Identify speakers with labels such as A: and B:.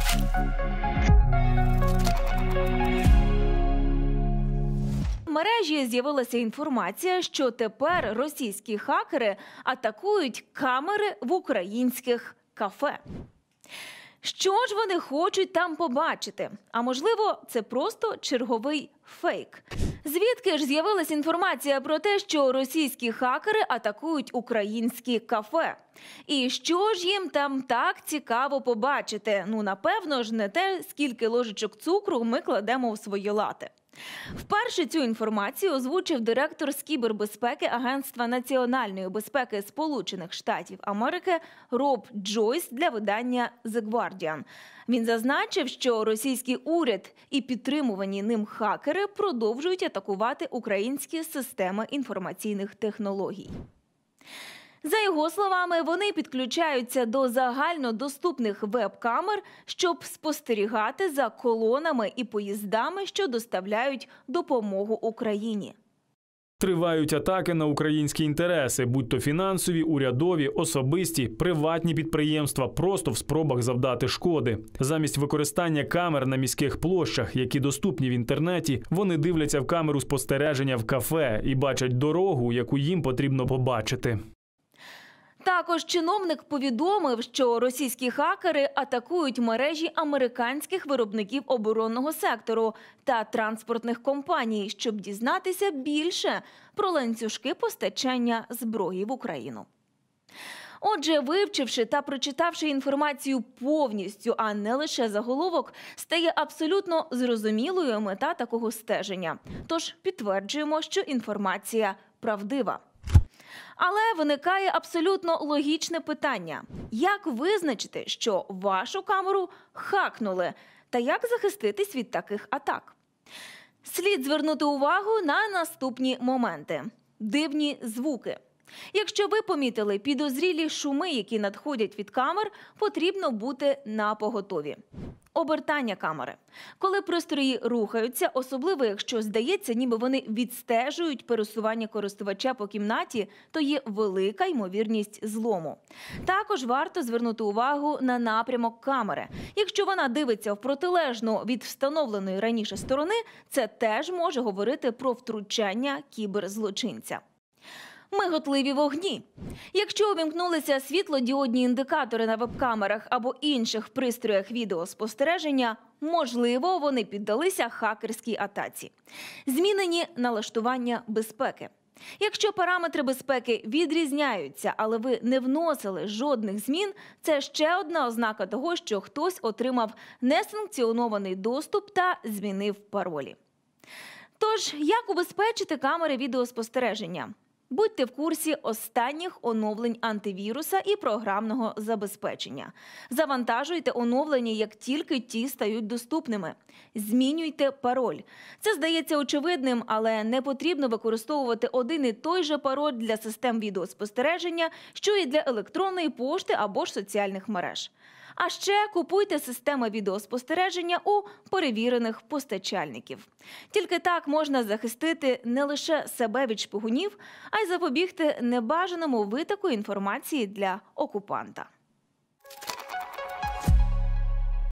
A: В мережі з'явилася інформація, що тепер російські хакери атакують камери в українських кафе. Що ж вони хочуть там побачити? А можливо, це просто черговий фейк? Звідки ж з'явилася інформація про те, що російські хакери атакують українські кафе? І що ж їм там так цікаво побачити? Ну, напевно ж, не те, скільки ложечок цукру ми кладемо в свої лати. Вперше цю інформацію озвучив директор з кібербезпеки Агентства національної безпеки Сполучених Штатів Америки Роб Джойс для видання The Guardian. Він зазначив, що російський уряд і підтримувані ним хакери продовжують атакувати українські системи інформаційних технологій. За його словами, вони підключаються до загальнодоступних веб-камер, щоб спостерігати за колонами і поїздами, що доставляють допомогу Україні.
B: Тривають атаки на українські інтереси, будь-то фінансові, урядові, особисті, приватні підприємства, просто в спробах завдати шкоди. Замість використання камер на міських площах, які доступні в інтернеті, вони дивляться в камеру спостереження в кафе і бачать дорогу, яку їм потрібно побачити.
A: Також чиновник повідомив, що російські хакери атакують мережі американських виробників оборонного сектору та транспортних компаній, щоб дізнатися більше про ланцюжки постачання зброї в Україну. Отже, вивчивши та прочитавши інформацію повністю, а не лише заголовок, стає абсолютно зрозумілою мета такого стеження. Тож підтверджуємо, що інформація правдива. Але виникає абсолютно логічне питання. Як визначити, що вашу камеру хакнули? Та як захиститись від таких атак? Слід звернути увагу на наступні моменти. Дивні звуки. Якщо ви помітили підозрілі шуми, які надходять від камер, потрібно бути напоготові. Обертання камери. Коли пристрої рухаються, особливо якщо здається, ніби вони відстежують пересування користувача по кімнаті, то є велика ймовірність злому. Також варто звернути увагу на напрямок камери. Якщо вона дивиться в протилежну від встановленої раніше сторони, це теж може говорити про втручання кіберзлочинця. Миготливі вогні. Якщо увімкнулися світлодіодні індикатори на веб-камерах або інших пристроях відеоспостереження, можливо, вони піддалися хакерській атаці. Змінені налаштування безпеки. Якщо параметри безпеки відрізняються, але ви не вносили жодних змін, це ще одна ознака того, що хтось отримав несанкціонований доступ та змінив паролі. Тож, як убезпечити камери відеоспостереження? Будьте в курсі останніх оновлень антивіруса і програмного забезпечення. Завантажуйте оновлення, як тільки ті стають доступними. Змінюйте пароль. Це здається очевидним, але не потрібно використовувати один і той же пароль для систем відеоспостереження, що і для електронної пошти або ж соціальних мереж. А ще купуйте системи відеоспостереження у перевірених постачальників. Тільки так можна захистити не лише себе від шпигунів, а й запобігти небажаному витоку інформації для окупанта.